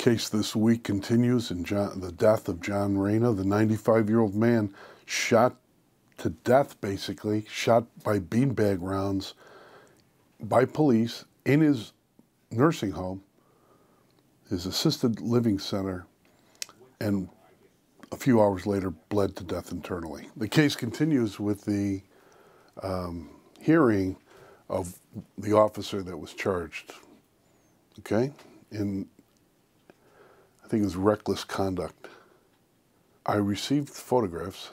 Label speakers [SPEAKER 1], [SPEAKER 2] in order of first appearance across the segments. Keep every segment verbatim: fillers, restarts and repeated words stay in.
[SPEAKER 1] Case this week continues in John, the death of John Wrana, the ninety-five-year-old man shot to death, basically, shot by beanbag rounds by police in his nursing home, his assisted living center, and a few hours later bled to death internally. The case continues with the um, hearing of the officer that was charged, okay, in, I think it was reckless conduct. I received photographs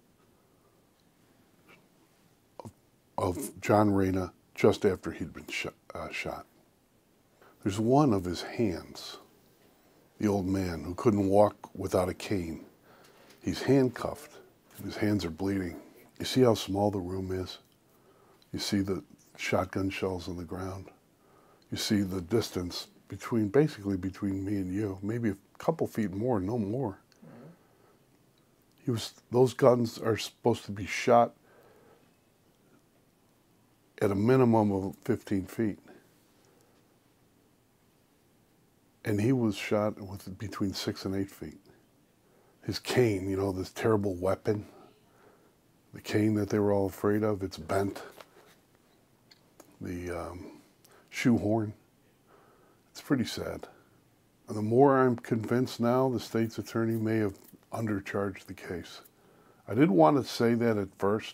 [SPEAKER 1] of, of John Wrana just after he'd been sh uh, shot. There's one of his hands, the old man who couldn't walk without a cane. He's handcuffed, and his hands are bleeding. You see how small the room is? You see the shotgun shells on the ground. You see the distance between, basically between me and you, maybe a couple feet more, no more. Mm-hmm. He was, those guns are supposed to be shot at a minimum of fifteen feet. And he was shot with between six and eight feet. His cane, you know, this terrible weapon, the cane that they were all afraid of, it's bent. The um, shoehorn, it's pretty sad. And the more I'm convinced now, the state's attorney may have undercharged the case. I didn't want to say that at first,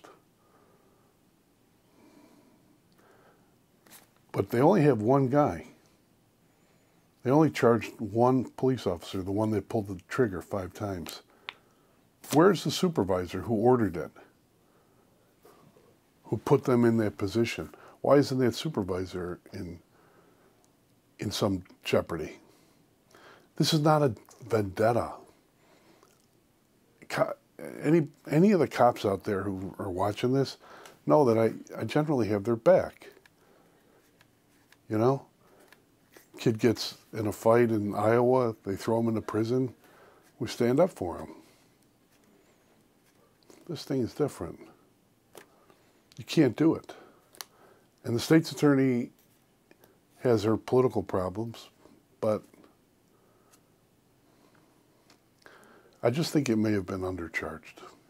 [SPEAKER 1] but they only have one guy. They only charged one police officer, the one that pulled the trigger five times. Where's the supervisor who ordered it? Who put them in that position? Why isn't that supervisor in, in some jeopardy? This is not a vendetta. Co any, any of the cops out there who are watching this know that I, I generally have their back. You know? Kid gets in a fight in Iowa, they throw him into prison, we stand up for him. This thing is different. You can't do it. And the state's attorney has her political problems, but I just think it may have been undercharged.